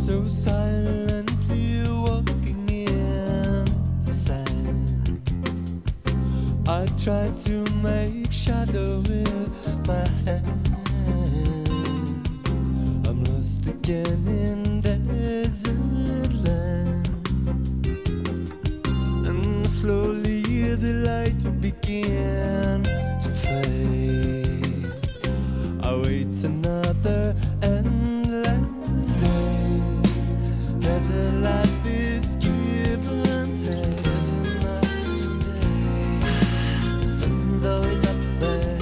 so silently walking in the sand. I tried to make shadow with my hand. I'm lost again in desert land, and slowly the light began to fade. I wait another endless day. There's a life is give and take. There's another day. The sun's always up there.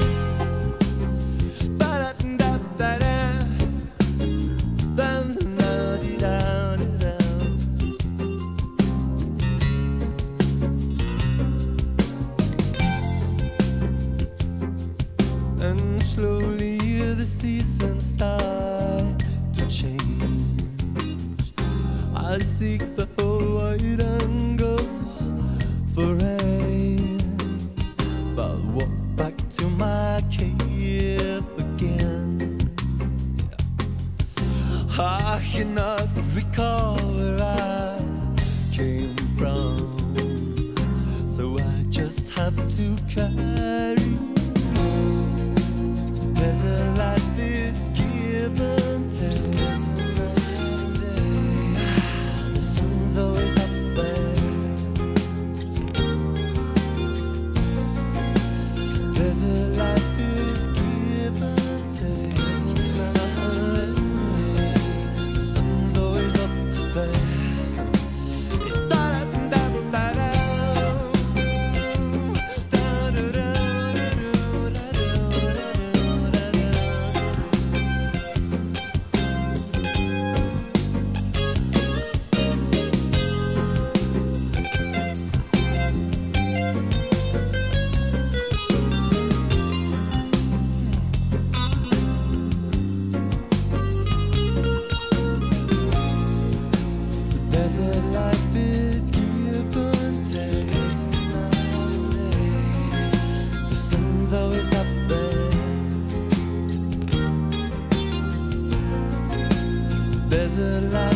And slowly the seasons start to change. I seek the whole wide and go for rain, but walk back to my cave again. I cannot recall where I came from, so I just have to carry. There's a life is give and take. There's another day. The sun's always up there. There's a life is give and take. There's another day. The sun's always up there. There's a life is give and take. The sun's always up there. There's a life